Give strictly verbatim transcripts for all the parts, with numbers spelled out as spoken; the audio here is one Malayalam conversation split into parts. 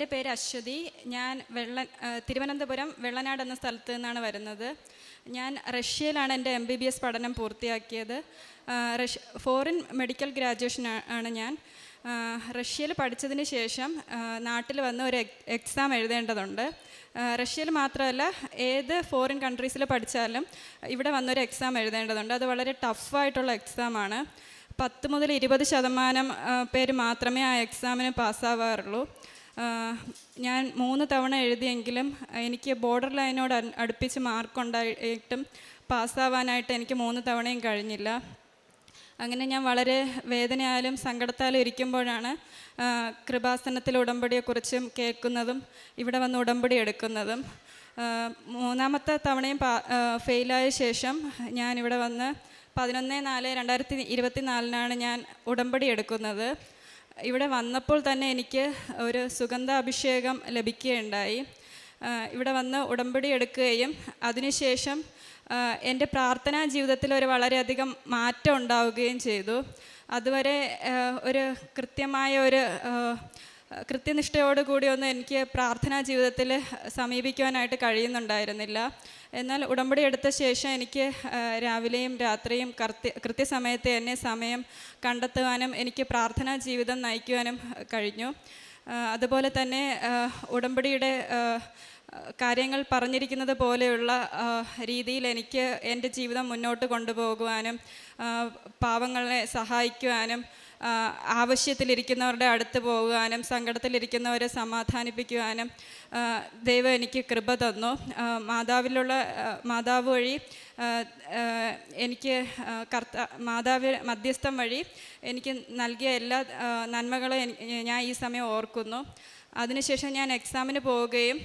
എൻ്റെ പേര് അശ്വതി. ഞാൻ വെള്ള തിരുവനന്തപുരം വെള്ളനാട് എന്ന സ്ഥലത്ത് നിന്നാണ് വരുന്നത്. ഞാൻ റഷ്യയിലാണ് എൻ്റെ എം ബി ബി എസ് പഠനം പൂർത്തിയാക്കിയത്. റഷ്യ ഫോറിൻ മെഡിക്കൽ ഗ്രാജുവേഷൻ ആണ് ഞാൻ. റഷ്യയിൽ പഠിച്ചതിന് ശേഷം നാട്ടിൽ വന്ന് ഒരു എക്സാം എഴുതേണ്ടതുണ്ട്. റഷ്യയിൽ മാത്രമല്ല, ഏത് ഫോറിൻ കൺട്രീസിൽ പഠിച്ചാലും ഇവിടെ വന്നൊരു എക്സാം എഴുതേണ്ടതുണ്ട്. അത് വളരെ ടഫായിട്ടുള്ള എക്സാമാണ്. പത്ത് മുതൽ ഇരുപത് ശതമാനം പേര് മാത്രമേ ആ എക്സാമിന് പാസ്സാവാറുള്ളൂ. ഞാൻ മൂന്ന് തവണ എഴുതിയെങ്കിലും എനിക്ക് ബോർഡർ ലൈനോട് അടുപ്പിച്ച് മാർക്കുണ്ടായിട്ടും പാസ്സാവാനായിട്ട് എനിക്ക് മൂന്ന് തവണയും കഴിഞ്ഞില്ല. അങ്ങനെ ഞാൻ വളരെ വേദനയാലും സങ്കടത്താലും ഇരിക്കുമ്പോഴാണ് കൃപാസനത്തിൽ ഉടമ്പടിയെക്കുറിച്ചും കേൾക്കുന്നതും ഇവിടെ വന്ന് ഉടമ്പടി എടുക്കുന്നതും. മൂന്നാമത്തെ തവണയും ഫെയിലായ ശേഷം ഞാനിവിടെ വന്ന് പതിനൊന്ന് നാല് രണ്ടായിരത്തി ഇരുപത്തി നാലിനാണ് ഞാൻ ഉടമ്പടി എടുക്കുന്നത്. ഇവിടെ വന്നപ്പോൾ തന്നെ എനിക്ക് ഒരു സുഗന്ധാഭിഷേകം ലഭിക്കുകയുണ്ടായി. ഇവിടെ വന്ന് ഉടമ്പടി എടുക്കുകയും അതിനുശേഷം എൻ്റെ പ്രാർത്ഥനാ ജീവിതത്തിൽ ഒരു വളരെയധികം മാറ്റം ഉണ്ടാവുകയും ചെയ്തു. അതുവരെ ഒരു കൃത്യമായ ഒരു കൃത്യനിഷ്ഠയോടുകൂടി ഒന്നും എനിക്ക് പ്രാർത്ഥനാ ജീവിതത്തിൽ സമീപിക്കുവാനായിട്ട് കഴിയുന്നുണ്ടായിരുന്നില്ല. എന്നാൽ ഉടമ്പടി എടുത്ത ശേഷം എനിക്ക് രാവിലെയും രാത്രിയും കൃത്യ കൃത്യസമയത്ത് എന്നെ സമയം കണ്ടെത്തുവാനും എനിക്ക് പ്രാർത്ഥനാ ജീവിതം നയിക്കുവാനും കഴിഞ്ഞു. അതുപോലെ തന്നെ ഉടമ്പടിയുടെ കാര്യങ്ങൾ പറഞ്ഞിരിക്കുന്നത് പോലെയുള്ള രീതിയിൽ എനിക്ക് എൻ്റെ ജീവിതം മുന്നോട്ട് കൊണ്ടുപോകുവാനും പാവങ്ങളെ സഹായിക്കുവാനും ആവശ്യത്തിലിരിക്കുന്നവരുടെ അടുത്ത് പോകുവാനും സങ്കടത്തിലിരിക്കുന്നവരെ സമാധാനിപ്പിക്കുവാനും ദൈവം എനിക്ക് കൃപ തന്നു. മാതാവിലുള്ള മാതാവ് വഴി എനിക്ക് കർത്ത മാതാവ് മധ്യസ്ഥം വഴി എനിക്ക് നൽകിയ എല്ലാ നന്മകളും ഞാൻ ഈ സമയം ഓർക്കുന്നു. അതിനുശേഷം ഞാൻ എക്സാമിന് പോവുകയും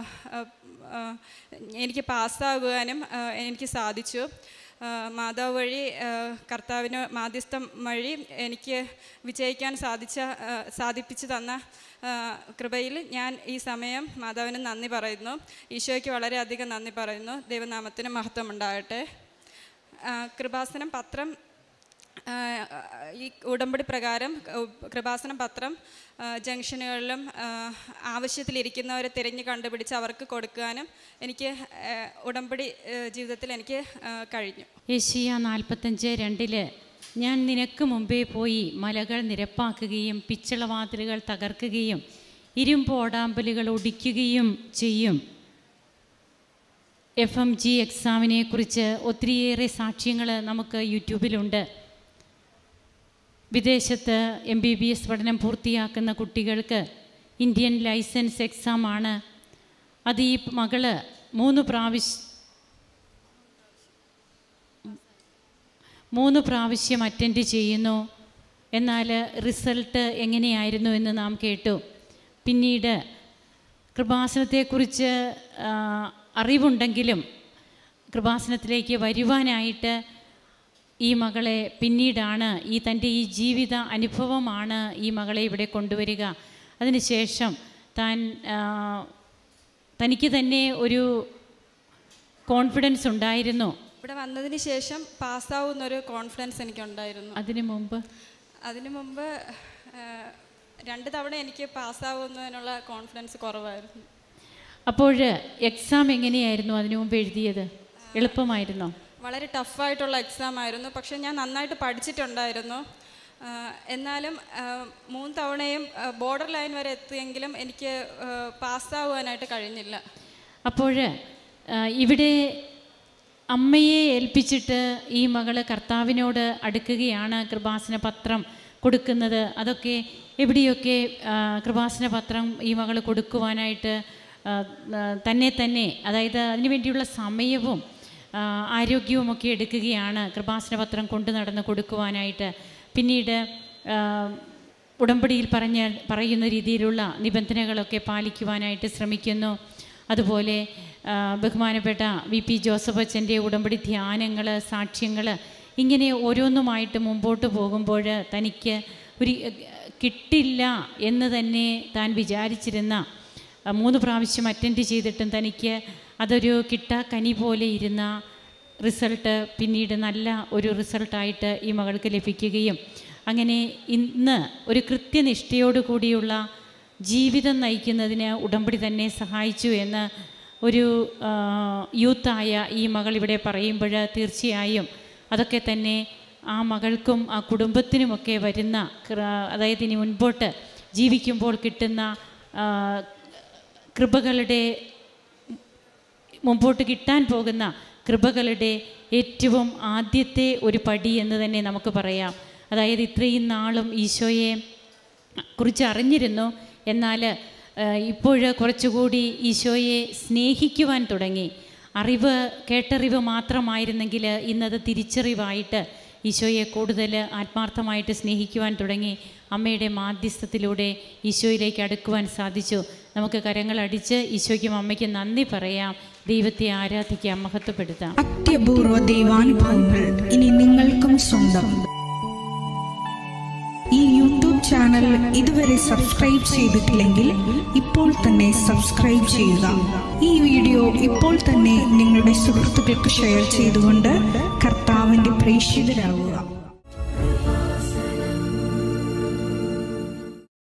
എനിക്ക് പാസ്സാകുവാനും എനിക്ക് സാധിച്ചു. മാതാവ് വഴി കർത്താവിന് മാധ്യസ്ഥം വഴി എനിക്ക് വിജയിക്കാൻ സാധിച്ച സാധിപ്പിച്ചു തന്ന കൃപയിൽ ഞാൻ ഈ സമയം മാതാവിന് നന്ദി പറയുന്നു. ഈശോയ്ക്ക് വളരെയധികം നന്ദി പറയുന്നു. ദൈവനാമത്തിന് മഹത്വം ഉണ്ടാകട്ടെ. കൃപാസനം പത്രം ഈ ഉടമ്പടി പ്രകാരം കൃപാസനം പത്രം ജംഗ്ഷനുകളിലും ആവശ്യത്തിലിരിക്കുന്നവരെ തിരഞ്ഞു കണ്ടുപിടിച്ച് അവർക്ക് കൊടുക്കാനും എനിക്ക് ഉടമ്പടി ജീവിതത്തിൽ എനിക്ക് കഴിഞ്ഞു. യെശയ്യാ നാൽപ്പത്തഞ്ച് രണ്ടില് ഞാൻ നിനക്ക് മുമ്പേ പോയി മലകൾ നിരപ്പാക്കുകയും പിച്ചളവാതിലുകൾ തകർക്കുകയും ഇരുമ്പ് ഓടാമ്പലുകൾ ഒടിക്കുകയും ചെയ്യും. എഫ് എം ജി എക്സാമിനെ കുറിച്ച് ഒത്തിരിയേറെ സാക്ഷ്യങ്ങൾ നമുക്ക് യൂട്യൂബിലുണ്ട്. വിദേശത്ത് എം ബി ബി എസ് പഠനം പൂർത്തിയാക്കുന്ന കുട്ടികൾക്ക് ഇന്ത്യൻ ലൈസൻസ് എക്സാമാണ്. അത് ഈ മകള് മൂന്ന് പ്രാവശ്യം മൂന്ന് പ്രാവശ്യം അറ്റൻഡ് ചെയ്യുന്നു. എന്നാൽ റിസൾട്ട് എങ്ങനെയായിരുന്നു എന്ന് നാം കേട്ടു. പിന്നീട് കൃപാസനത്തെക്കുറിച്ച് അറിവുണ്ടെങ്കിലും കൃപാസനത്തിലേക്ക് വരുവാനായിട്ട് ഈ മകളെ പിന്നീടാണ് ഈ തൻ്റെ ഈ ജീവിത അനുഭവമാണ് ഈ മകളെ ഇവിടെ കൊണ്ടുവരിക. അതിനുശേഷം താൻ തനിക്ക് തന്നെ ഒരു കോൺഫിഡൻസ് ഉണ്ടായിരുന്നു. ഇവിടെ വന്നതിന് ശേഷം പാസ്സാവുന്നൊരു കോൺഫിഡൻസ് എനിക്കുണ്ടായിരുന്നു. അതിനു മുമ്പ് അതിനു മുമ്പ് രണ്ട് തവണ എനിക്ക് പാസ്സാവുന്നതിനുള്ള കോൺഫിഡൻസ് കുറവായിരുന്നു. അപ്പോൾ എക്സാം എങ്ങനെയായിരുന്നു അതിനു മുമ്പ് എഴുതിയത്? എളുപ്പമായിരുന്നോ? വളരെ ടഫായിട്ടുള്ള എക്സാം ആയിരുന്നു. പക്ഷെ ഞാൻ നന്നായിട്ട് പഠിച്ചിട്ടുണ്ടായിരുന്നു. എന്നാലും മൂന്ന് തവണയും ബോർഡർ ലൈൻ വരെ എത്തിയെങ്കിലും എനിക്ക് പാസ്സാവാനായിട്ട് കഴിഞ്ഞില്ല. അപ്പോൾ ഇവിടെ അമ്മയെ ഏൽപ്പിച്ചിട്ട് ഈ മകള് കർത്താവിനോട് അടുക്കുകയാണ് കൃപാസന പത്രം കൊടുക്കുന്നത്. അതൊക്കെ എവിടെയൊക്കെ കൃപാസന പത്രം ഈ മകൾ കൊടുക്കുവാനായിട്ട് തന്നെ തന്നെ അതായത് അതിനു വേണ്ടിയുള്ള സമയവും ആരോഗ്യവുമൊക്കെ എടുക്കുകയാണ് കൃപാസന പത്രം കൊണ്ടു നടന്ന് കൊടുക്കുവാനായിട്ട്. പിന്നീട് ഉടമ്പടിയിൽ പറഞ്ഞ പറയുന്ന രീതിയിലുള്ള നിബന്ധനകളൊക്കെ പാലിക്കുവാനായിട്ട് ശ്രമിക്കുന്നു. അതുപോലെ ബഹുമാനപ്പെട്ട വി പി ജോസഫ് അച്ഛൻ്റെ ഉടമ്പടി ധ്യാനങ്ങൾ, സാക്ഷ്യങ്ങൾ ഇങ്ങനെ ഓരോന്നുമായിട്ട് മുമ്പോട്ട് പോകുമ്പോൾ തനിക്ക് ഒരു കിട്ടില്ല എന്ന് തന്നെ താൻ വിചാരിച്ചിരുന്ന മൂന്ന് പ്രാവശ്യം അറ്റൻഡ് ചെയ്തിട്ടും തനിക്ക് അതൊരു കിട്ടാക്കനി പോലെ ഇരുന്ന റിസൾട്ട് പിന്നീട് നല്ല ഒരു റിസൾട്ടായിട്ട് ഈ മകൾക്ക് ലഭിക്കുകയും അങ്ങനെ ഇന്ന് ഒരു കൃത്യനിഷ്ഠയോടു കൂടിയുള്ള ജീവിതം നയിക്കുന്നതിന് ഉടമ്പടി തന്നെ സഹായിച്ചു എന്ന് ഒരു യൂത്തായ ഈ മകൾ ഇവിടെ പറയുമ്പോൾ തീർച്ചയായും അതൊക്കെ തന്നെ ആ മകൾക്കും ആ കുടുംബത്തിനുമൊക്കെ വരുന്ന, അതായത് ഇനി മുൻപോട്ട് ജീവിക്കുമ്പോൾ കിട്ടുന്ന കൃപകളുടെ, മുമ്പോട്ട് കിട്ടാൻ പോകുന്ന കൃപകളുടെ ഏറ്റവും ആദ്യത്തെ ഒരു പടി എന്ന് തന്നെ നമുക്ക് പറയാം. അതായത് ഇത്രയും നാളും ഈശോയെ കുറിച്ച് അറിഞ്ഞിരുന്നു, എന്നാൽ ഇപ്പോൾ കുറച്ചുകൂടി ഈശോയെ സ്നേഹിക്കുവാൻ തുടങ്ങി. അറിവ്, കേട്ടറിവ് മാത്രമായിരുന്നെങ്കിൽ ഇന്നത് തിരിച്ചറിവായിട്ട് ഈശോയെ കൂടുതൽ ആത്മാർത്ഥമായിട്ട് സ്നേഹിക്കുവാൻ തുടങ്ങി. അമ്മയുടെ മാധ്യസ്ഥത്തിലൂടെ ഈശോയിലേക്ക് അടുക്കുവാൻ സാധിച്ചു. നമുക്ക് കരങ്ങളടിച്ച് ഈശോയ്ക്കും അമ്മയ്ക്കും നന്ദി പറയാം, ദൈവത്തെ ആരാധിക്കാം, മഹത്വപ്പെടുത്താം. അത്യപൂർവ ദൈവാനുഭവങ്ങൾ ഇനി നിങ്ങൾക്കും സ്വന്തം. ഈ യൂട്യൂബ് ചാനൽ ഇതുവരെ സബ്സ്ക്രൈബ് ചെയ്തിട്ടില്ലെങ്കിൽ ഇപ്പോൾ തന്നെ സബ്സ്ക്രൈബ് ചെയ്യുക. ഈ വീഡിയോ ഇപ്പോൾ തന്നെ നിങ്ങളുടെ സുഹൃത്തുക്കൾക്ക് ഷെയർ ചെയ്തുകൊണ്ട് കർത്താവിൻ്റെ പ്രേക്ഷിതരാകുക.